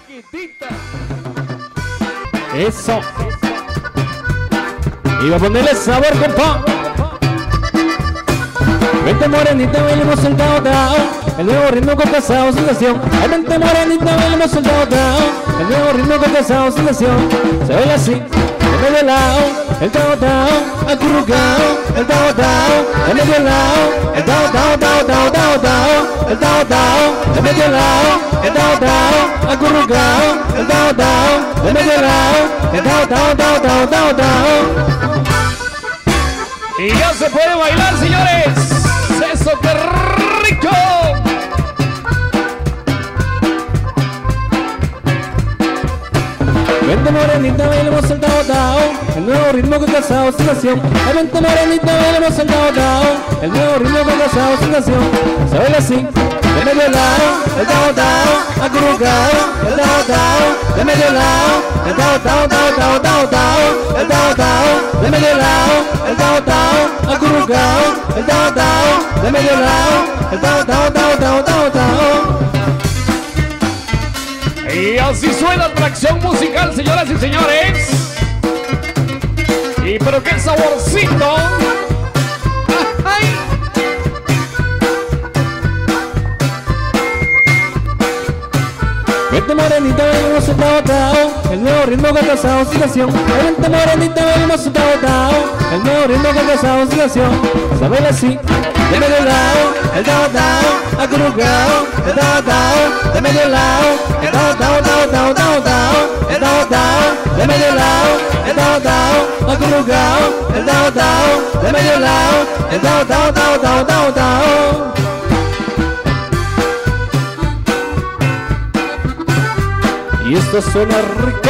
chiquitita. Eso. Iba a ponerle sabor, compa. Vente morenita, bailemos el tao tao. El nuevo ritmo con casado sin lesión. Ay, vente morenita, bailemos el tao tao. El nuevo ritmo con casado sin lesión. Se baila así, de medio lado. El tao tao, acurrucao. El tao tao, de medio lado. El tao tao, tao tao, tao tao. El tao tao, de medio lado. El tao tao, acurrucao. El tao tao, de medio lado. El tao tao, tao tao, tao tao. Y ya se puede bailar, señores. ¡Eso, qué rico! Vente morenita, bailemos el tao tao. El nuevo ritmo con casado sin nación. Vente morenita, bailemos el tao tao. El nuevo ritmo con casado sin nación. Se baila así, de medio lado. El tao tao, acurrucao. El tao tao, de medio lado. El tao tao, tao tao, tao tao. El tao tao, de medio lado. El tao tao, acurrucao. El tao tao, de medio lado. El tao tao, tao tao, tao tao. Y así suena atracción musical, señoras y señores. Y pero qué saborcito. ¡Ay! Vente morenita, bailemos el tao tao. El nuevo ritmo con casado sin nación. Vente morenita, bailemos el tao tao. El nuevo ritmo con casado sin nación. Se baila así, de medio lado. El tao tao, acurrucao. El tao tao, de medio lado. El tao tao, tao tao, tao tao. El tao tao, de medio lado. El tao tao, acurrucao. El tao tao, de medio lado. El tao tao, tao tao, tao tao. Y esto suena rico.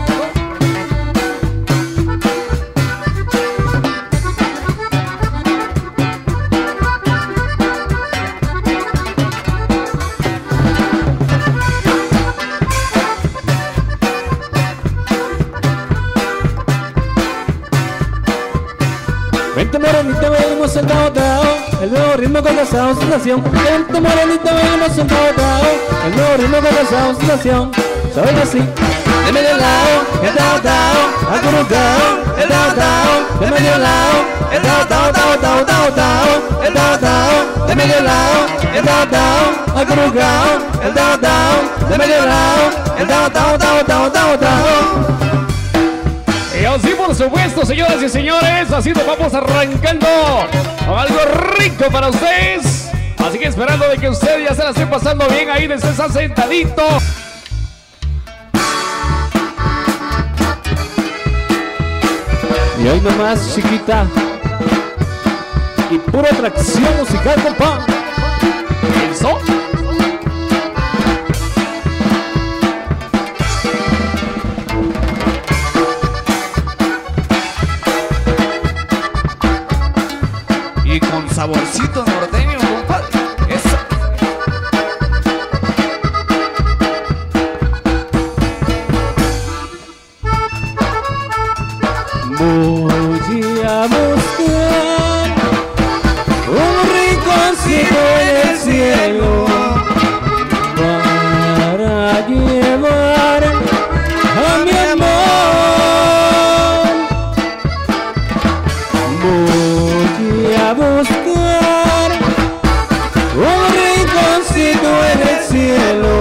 Vente morenita, bailemos el tao tao. El nuevo ritmo con casado sin nación. Vente morenita, bailemos el tao tao. El nuevo ritmo con casado sin nación. Se baila así, de medio lado. El tao tao, acurrucao. El tao tao, de medio lado. El tao tao, tao tao, tao tao. El tao tao, de medio lado. El tao tao, acurrucao. El tao tao, de medio lado. El tao tao, tao tao, tao tao. Y así por supuesto, señoras y señores, así nos vamos arrancando con algo rico para ustedes. Así que esperando de que ustedes ya se la estén pasando bien ahí desde esa sentadito. Y hoy nomás, chiquita. Y pura atracción musical, compa. ¿Eso? Y con saborcito norteño, compadre. Eso. Voy a buscar un rinconcito en el cielo para llevar a mi amor. Voy a buscar un rinconcito en el cielo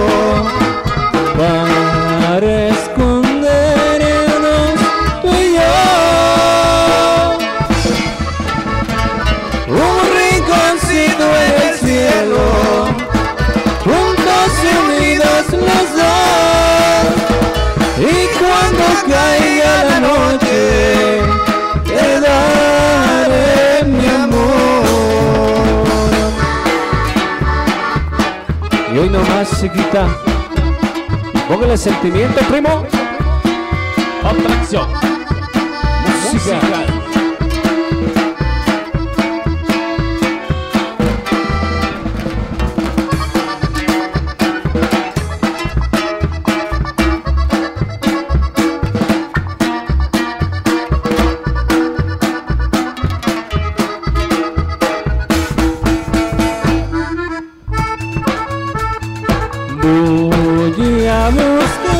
para escondernos tú y yo. Un rinconcito en el cielo, juntos y unidos los dos. Y cuando caiga la noche, te daré mi amor. Y hoy nomás, chiquita, póngale sentimiento, primo. Atracción musical. Voy a buscar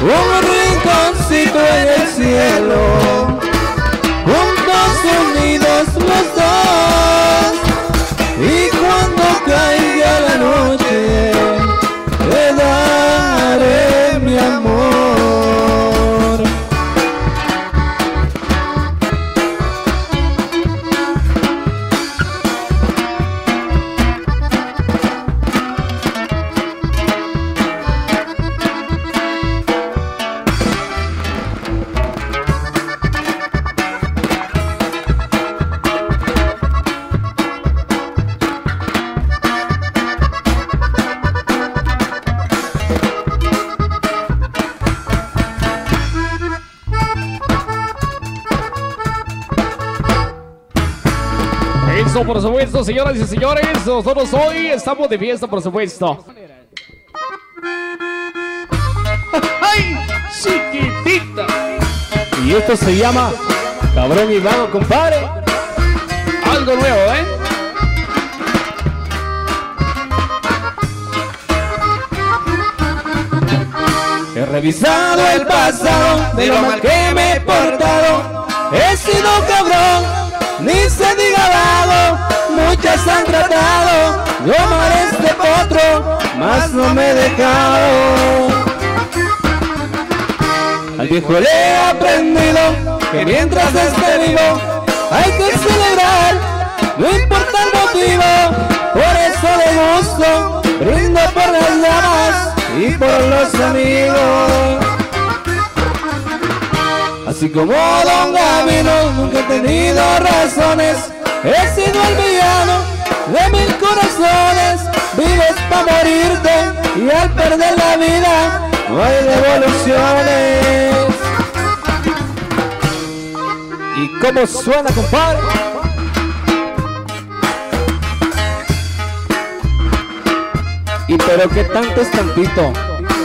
un rinconcito en el cielo, juntos unidos los dos, y cuando caiga la noche te daré mi amor. Eso, por supuesto, señoras y señores, nosotros hoy estamos de fiesta, por supuesto. ¡Ay, chiquitita! Y esto se llama Cabrón y Vago, compadre. Algo nuevo, ¿eh? He revisado el pasado de lo mal que me he portado. He sido cabrón, ni se diga vago. Muchas han tratado de amar este potro, mas no me he dejado. Al viejo le he aprendido que mientras esté vivo hay que celebrar, no importa el motivo. Por eso de gusto brindo por las damas y por los amigos. Así como Don Gabino, nunca he tenido razones. He sido el villano de 1000 corazones. Vives pa' morirte y al perder la vida no hay devoluciones. ¿Y cómo suena, compadre? Y pero qué tanto es tantito.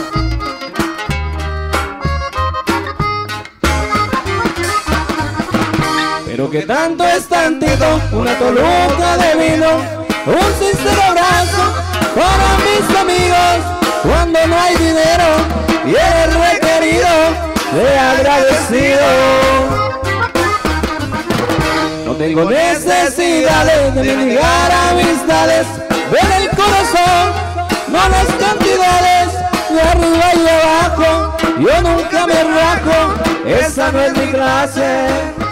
Pero que tanto es tantito, una toluca de vino, un sincero abrazo para mis amigos. Cuando no hay dinero y eres requerido de agradecido. No tengo necesidades de mendigar amistades. Ven el corazón, no las cantidades, de arriba y de abajo. Yo nunca me rajo, esa no es mi clase.